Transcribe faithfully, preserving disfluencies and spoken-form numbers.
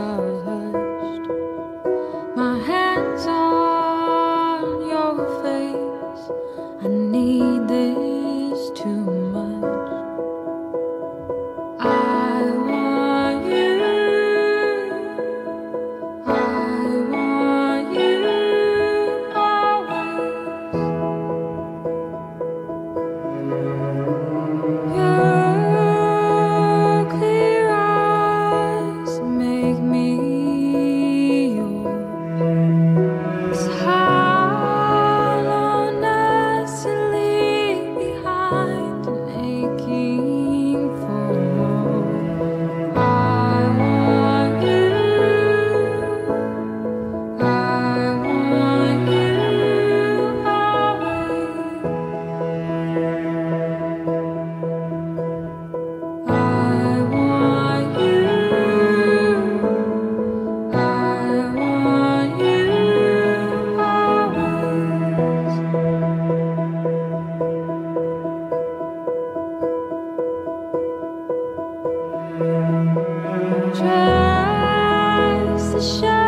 are hushed. My hands on your face. I need this too much. I want you. I want you always. Your clear eyes make me yours. This hollowness you leave behind, and aching for more. I want you. I want you always. I want you. I want you always. Just the shadow